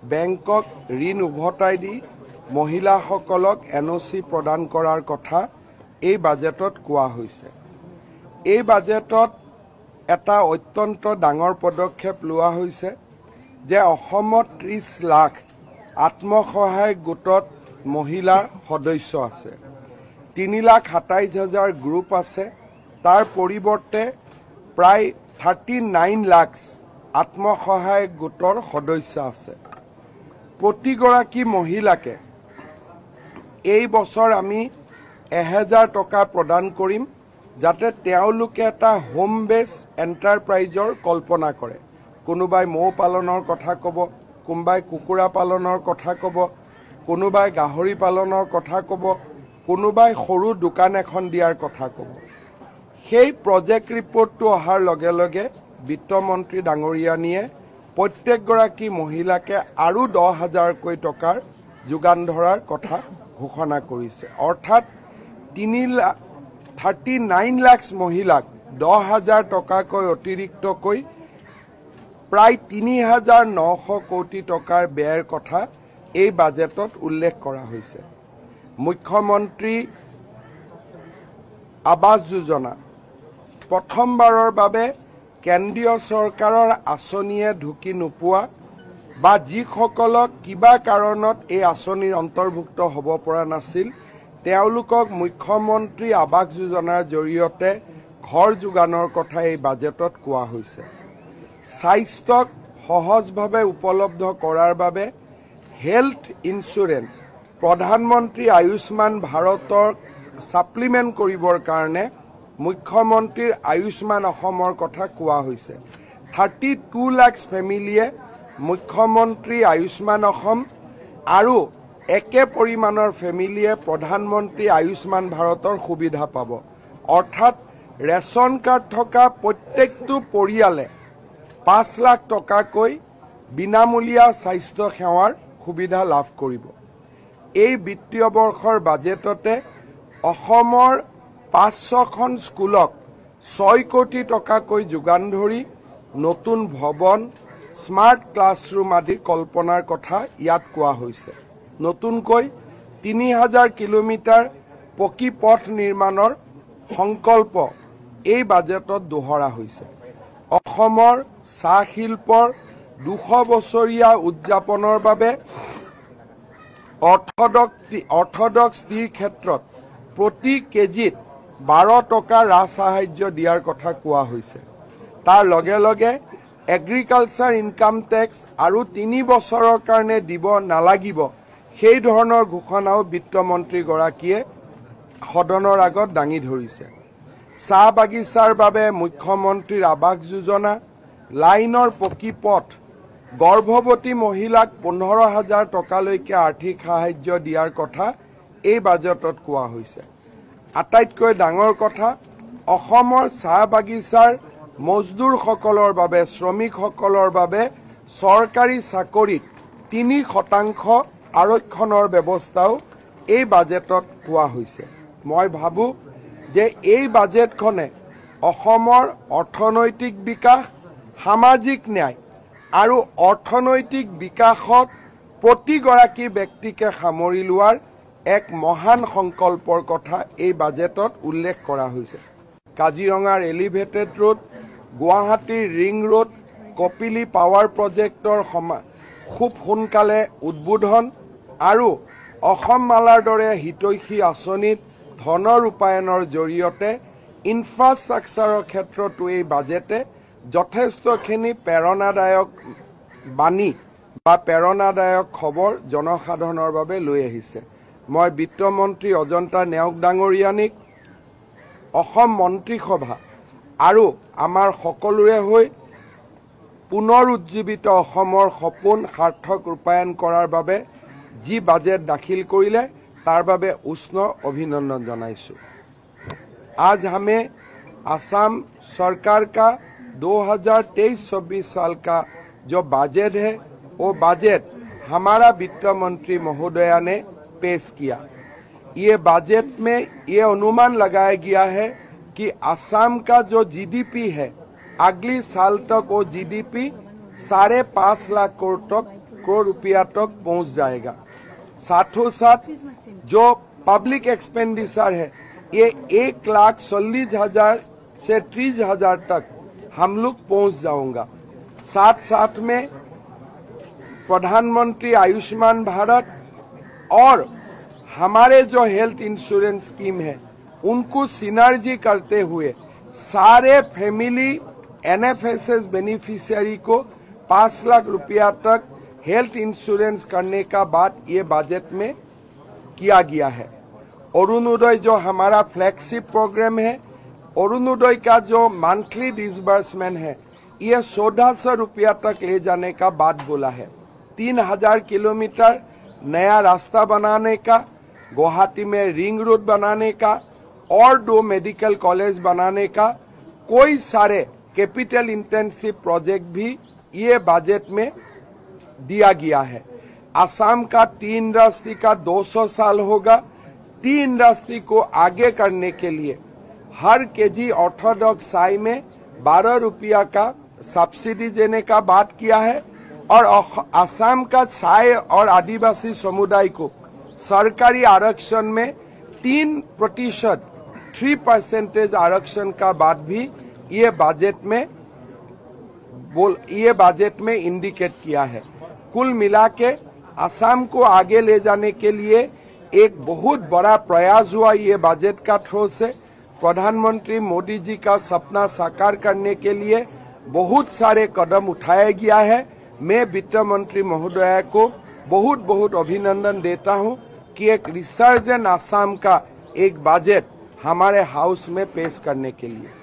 বেংকক ঋণ উভতাই দি মহিলাসকলক NOC প্ৰদান কৰাৰ কথা এই বাজেটত কোৱা হৈছে। এই বাজেটত এটা অত্যন্ত ডাঙৰ পদক্ষেপ লোৱা হৈছে যে অসমত 30 লাখ আত্মসহায়ক গোটত মহিলাৰ সদস্য আছে, 3,27,000 গ্ৰুপ আছে। তাৰ পৰিৱৰ্তে প্ৰায় 39 লাখ আত্মসহায়ক গোটৰ সদস্য আছে। প্ৰতিগৰাকী মহিলাকে এই বছৰ আমি 1000 টকা প্ৰদান কৰিম, যাতে তেওঁলোকে এটা হোম বেছ এণ্টাৰপ্ৰাইজৰ কল্পনা কৰে। কোনোবাই মৌ পালনৰ কথা ক'ব, কোনোবাই কুকুৰা পালনৰ কথা ক'ব, কোনোবাই গাহৰি পালনৰ কথা ক'ব, কোনোবাই সৰু দোকান এখন দিয়াৰ কথা ক'ব। সেই প্ৰজেক্ট ৰিপৰ্টটো অহাৰ লগে লগে বিত্তমন্ত্ৰী ডাঙৰীয়ানীয়ে প্ৰত্যেকগৰাকী মহিলাকে আৰু 10,000কৈ টকাৰ যোগান ধৰাৰ কথা ঘোষণা কৰিছে। অৰ্থাৎ 39 লাখ মহিলাক 10,000 টকাকৈ অতিৰিক্তকৈ প্ৰায় 3,900 কোটি টকাৰ ব্যয়ৰ কথা এই বাজেটত উল্লেখ কৰা হৈছে। মুখ্যমন্ত্ৰী আৱাস যোজনা প্ৰথমবাৰৰ বাবে কেন্দ্ৰীয় চৰকাৰৰ আঁচনিয়ে ঢুকি নোপোৱা বা যিসকলক কিবা কাৰণত এই আঁচনিৰ অন্তৰ্ভুক্ত হ'ব পৰা নাছিল, তেওঁলোকক মুখ্যমন্ত্ৰী আৱাস যোজনাৰ জৰিয়তে ঘৰ যোগানৰ কথা এই বাজেটত কোৱা হৈছে। স্বাস্থ্যক সহজভাৱে উপলব্ধ কৰাৰ বাবে হেল্থ ইন্সুৰেন্স প্ৰধানমন্ত্ৰী আয়ুষ্মান ভাৰতৰ ছাপ্লিমেণ্ট কৰিবৰ কাৰণে মুখ্যমন্ত্ৰীৰ আয়ুষ্মান অসমৰ কথা কোৱা হৈছে। 32 লাখ ফেমিলিয়ে মুখ্যমন্ত্ৰী আয়ুষ্মান অসম আৰু একে পৰিমাণৰ ফেমিলিয়ে প্ৰধানমন্ত্ৰী আয়ুষ্মান ভাৰতৰ সুবিধা পাব। অৰ্থাৎ ৰেচন কাৰ্ড থকা প্ৰত্যেকটো পৰিয়ালে 5 লাখ টকাকৈ বিনামূলীয়া স্বাস্থ্য সেৱাৰ সুবিধা লাভ কৰিব। এই বিত্তীয় বৰ্ষৰ বাজেটতে অসমৰ 500খন স্কুলক 6 কোটি টকাকৈ যোগান ধৰি নতুন ভৱন, স্মাৰ্ট ক্লাছৰুম আদিৰ কল্পনাৰ কথা ইয়াত কোৱা হৈছে। নতুনকৈ 3000 কিলোমিটাৰ পকী পথ নিৰ্মাণৰ সংকল্প এই বাজেটত দোহৰা হৈছে। অসমৰ চাহ শিল্পৰ 200 বছৰীয়া উদযাপনৰ বাবে অৰ্থডক্স টিৰ ক্ষেত্ৰত প্ৰতি কেজিত 12 টকা ৰাজসাহায্য দিয়াৰ কথা কোৱা হৈছে। তাৰ লগে লগে এগ্ৰিকালচাৰ ইনকাম টেক্স আৰু 3 বছৰৰ কাৰণে দিব নালাগিব, সেই ধৰণৰ ঘোষণাও বিত্তমন্ত্ৰীগৰাকীয়ে সদনৰ আগত দাঙি ধৰিছে। চাহ বাগিচাৰ বাবে মুখ্যমন্ত্ৰীৰ আৱাস যোজনা, লাইনৰ পকী পথ, গৰ্ভৱতী মহিলাক 15,000 টকালৈকে আৰ্থিক সাহায্য দিয়াৰ কথা এই বাজেটত কোৱা হৈছে। আটাইতকৈ ডাঙৰ কথা, অসমৰ চাহ বাগিচাৰ মজদুৰসকলৰ বাবে, শ্ৰমিকসকলৰ বাবে চৰকাৰী চাকৰিত 3% আৰক্ষণৰ ব্যৱস্থাও এই বাজেটত কোৱা হৈছে। মই ভাবো যে এই বাজেটখনে অসমৰ অৰ্থনৈতিক বিকাশ, সামাজিক ন্যায় আৰু অৰ্থনৈতিক বিকাশত প্ৰতিগৰাকী ব্যক্তিকে সামৰি লোৱাৰ এক মহান সংকল্পৰ কথা এই বাজেটত উল্লেখ কৰা হৈছে। কাজিৰঙাৰ এলিভেটেড ৰোড, গুৱাহাটীৰ ৰিং ৰোড, কপিলী পাৱাৰ প্ৰজেক্টৰ খুব সোনকালে উদ্বোধন আৰু অসম মালাৰ দৰে হিতৈষী আঁচনিত ধন ৰূপায়ণৰ জৰিয়তে ইনফ্ৰাষ্ট্ৰাকচাৰৰ ক্ষেত্ৰতো এই বাজেটে যথেষ্টখিনি প্ৰেৰণাদায়ক বাণী বা প্ৰেৰণাদায়ক খবৰ জনসাধাৰণৰ বাবে লৈ আহিছে। মই বিত্তমন্ত্ৰী অজন্তা নেওগ ডাঙৰীয়ানীক, অসম মন্ত্ৰীসভা আৰু আমাৰ সকলোৰে হৈ পুনৰ উজ্জীৱিত অসমৰ সপোন সাৰ্থক ৰূপায়ণ কৰাৰ বাবে যি বাজেট দাখিল কৰিলে তাৰ বাবে উষ্ণ অভিনন্দন জনাইছোঁ। आज हमें असम सरकार का 2023-24 साल का जो बजट है वो बजट हमारा वित्त मंत्री महोदया ने पेश किया। ये बजट में ये अनुमान लगाया गया है कि असम का जो GDP है अगली साल तक वो GDP 5.5 लाख करोड़ तक करोड़ रुपया तक पहुंच जाएगा। साथों साथ जो पब्लिक एक्सपेंडिचर है ये 1,40,000 से 30,000 तक हम लोग पहुंच जाऊंगा। साथ साथ में प्रधानमंत्री आयुष्मान भारत और हमारे जो हेल्थ इंश्योरेंस स्कीम है उनको सिनर्जी करते हुए सारे फैमिली एनएफएसएस बेनिफिशियरी को 5 लाख रुपया तक हेल्थ इंश्योरेंस करने का बात ये बजट में किया गया है। अरुणोदय जो हमारा फ्लैगशिप प्रोग्राम है, अरुणोदय का जो मंथली डिसबर्समेंट है ये 1400 रुपया तक ले जाने का बात बोला है। 3000 किलोमीटर नया रास्ता बनाने का, गुवाहाटी में रिंग रोड बनाने का और 2 मेडिकल कॉलेज बनाने का, कोई सारे कैपिटल इंटेंसिव प्रोजेक्ट भी ये बजट में दिया गया है। असम का टी इंडस्ट्री का 200 साल होगा। टी इंडस्ट्री को आगे करने के लिए हर केजी ऑर्थोडॉक्स चाय में 12 रुपया का सब्सिडी देने का बात किया है और असम का चाय और आदिवासी समुदाय को सरकारी आरक्षण में 3% आरक्षण का बात भी ये बजट में इंडिकेट किया है। कुल मिला के असम को आगे ले जाने के लिए एक बहुत बड़ा प्रयास हुआ ये बजट का थ्रू से। प्रधानमंत्री मोदी जी का सपना साकार करने के लिए बहुत सारे कदम उठाया गया है। मैं वित्त मंत्री महोदया को बहुत बहुत अभिनंदन देता हूं कि एक रिसर्जेंट असम का एक बजट हमारे हाउस में पेश करने के लिए।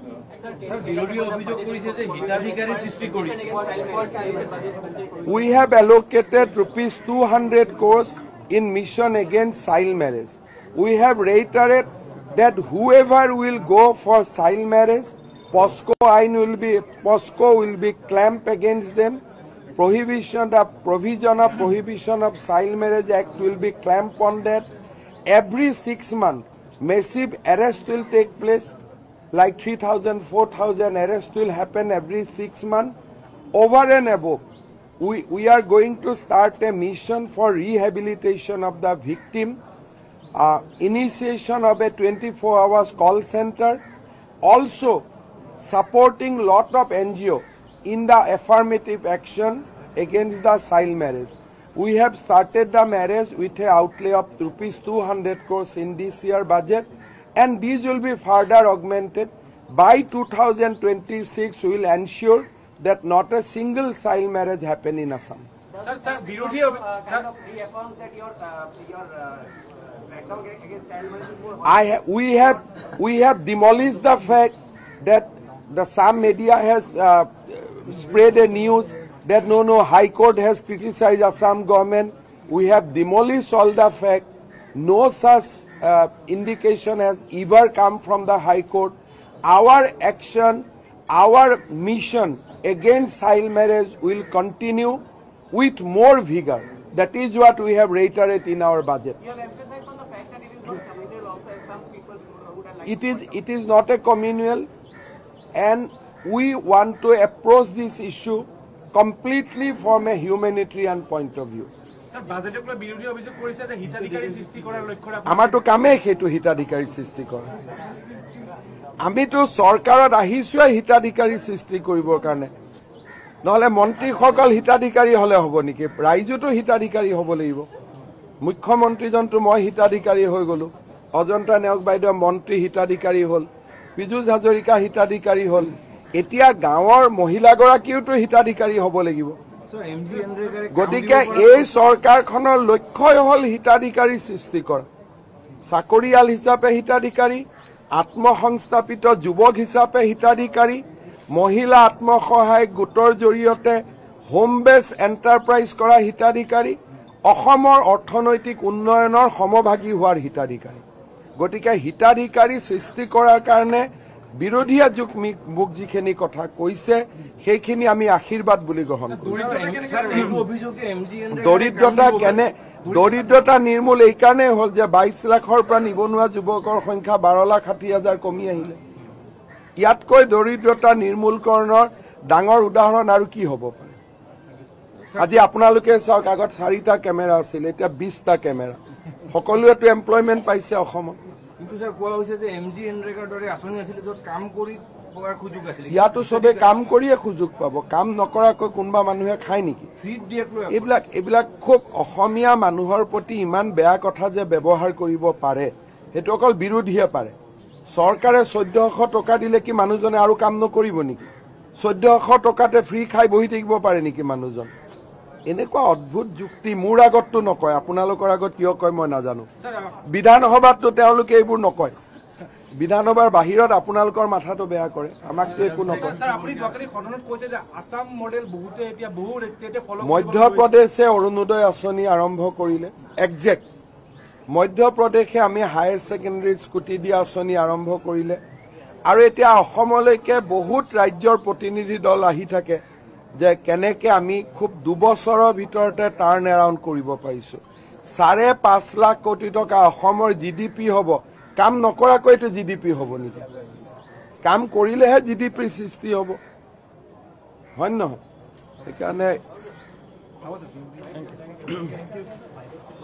We have allocated rupees 200 crores in mission against child marriage. We have reiterated that whoever will go for child marriage, POSCO will be clamped against them. Provision of Prohibition of Child Marriage Act will be clamped on that. Every 6 months, massive arrest will take place. Like 3,000, 4,000 arrests will happen every 6 months. Over and above, we are going to start a mission for rehabilitation of the victim, initiation of a 24 hours call center, also supporting lot of NGO in the affirmative action against the child marriage. We have started the marriage with an outlay of rupees 200 crores in this year budget, and these will be further augmented. By 2026, we will ensure that not a single child marriage happen in Assam. Sir, reaffirm that your background against child marriage is more. We have demolished the fact that some media has spread a news that no High Court has criticized Assam government. We have demolished all the fact. No such indication has ever come from the High Court. Our action, our mission against child marriage will continue with more vigor. That is what we have reiterated in our budget. You have emphasized on the fact that it is not communal also, as some people would have liked. It is not a communal, and we want to approach this issue completely from a humanitarian point of view. আমাৰটো কামে সেইটো হিতাধিকাৰী সৃষ্টি কৰা। আমিতো চৰকাৰত আহিছোৱে হিতাধিকাৰী সৃষ্টি কৰিবৰ কাৰণে, নহলে মন্ত্ৰীসকল হিতাধিকাৰী হলে হ'ব নেকি? ৰাইজতো হিতাধিকাৰী হ'ব লাগিব। মুখ্যমন্ত্ৰীজনটো মই হিতাধিকাৰী হৈ গলো, অজন্তা নেওগ বাইদেউ মন্ত্ৰী হিতাধিকাৰী হল, পীযুষ হাজৰিকা হিতাধিকাৰী হল, এতিয়া গাঁৱৰ মহিলাগৰাকীওতো হিতাধিকাৰী হ'ব লাগিব। গতিকে এই চৰকাৰখনৰ লক্ষ্যই হল হিতাধিকাৰী সৃষ্টি কৰা। চাকৰিয়াল হিচাপে হিতাধিকাৰী, আত্মসংস্থাপিত যুৱক হিচাপে হিতাধিকাৰী, মহিলা আত্মসহায়ক গোটৰ জৰিয়তে হোম বেছ এণ্টাৰপ্ৰাইজ কৰা হিতাধিকাৰী, অসমৰ অৰ্থনৈতিক উন্নয়নৰ সমভাগী হোৱাৰ হিতাধিকাৰী। গতিকে হিতাধিকাৰী সৃষ্টি কৰাৰ কাৰণে বিৰোধীয়ে মোক যিখিনি কথা কৈছে সেইখিনি আমি আশীৰ্বাদ বুলি গ্ৰহণ কৰিছো। দৰিদ্ৰতা নিৰ্মূল এই কাৰণে হল যে 22 লাখৰ পৰা নিবনুৱা যুৱকৰ সংখ্যা 12,60,000 কমি আহিলে। ইয়াতকৈ দৰিদ্ৰতা নিৰ্মূলকৰণৰ ডাঙৰ উদাহৰণ আৰু কি হ'ব পাৰে? আজি আপোনালোকে চাওক আগত 4টা কেমেৰা আছিল এতিয়া 20টা কেমেৰা সকলোৱেতো এমপ্লয়মেণ্ট পাইছে অসমত কিন্তু স্যাৰ কোৱা হৈছে যে এমজি এনৰেগাৰ দৰে আঁচনি আছিল য'ত কাম কৰি পোৱাৰ সুযোগ আছিল ইয়াতো সবে কাম কৰিয়ে সুযোগ পাব কাম নকৰাকৈ কোনোবা মানুহে খায় নেকি ফ্ৰীত দিয়াক লৈ এইবিলাক খুব অসমীয়া মানুহৰ প্ৰতি ইমান বেয়া কথা যে ব্যৱহাৰ কৰিব পাৰে সেইটো অকল বিৰোধীয়ে পাৰে চৰকাৰে 1400 টকা দিলে কি মানুহজনে আৰু কাম নকৰিব নেকি 1400 টকাতে ফ্ৰী খাই বহি থাকিব পাৰে নেকি মানুহজন এনেকুৱা অদ্ভুত যুক্তি মোৰ আগততো নকয় আপোনালোকৰ আগত কিয় কয় মই নাজানো বিধানসভাততো তেওঁলোকে এইবোৰ নকয় বিধানসভাৰ বাহিৰত আপোনালোকৰ মাথাটো বেয়া কৰে আমাকতো একো নকয় মধ্যপ্ৰদেশে অৰুণোদয় আঁচনি আৰম্ভ কৰিলে একজেক্ট মধ্যপ্ৰদেশে আমি হায়াৰ ছেকেণ্ডাৰী স্কুটি দিয়া আঁচনি আৰম্ভ কৰিলে আৰু এতিয়া অসমলৈকে বহুত ৰাজ্যৰ প্ৰতিনিধি দল আহি থাকে যে কেনেকে আমি খুব 2 বছৰৰ ভিতৰতে টাৰ্ণ এৰাউণ্ড কৰিব পাৰিছো 5.5 লাখ কোটি টকা অসমৰ জিডিপি হ'ব কাম নকৰাকৈতো জিডিপি হ'ব নেকি কাম কৰিলেহে জিডিপিৰ সৃষ্টি হ'ব হয় নহয় সেইকাৰণে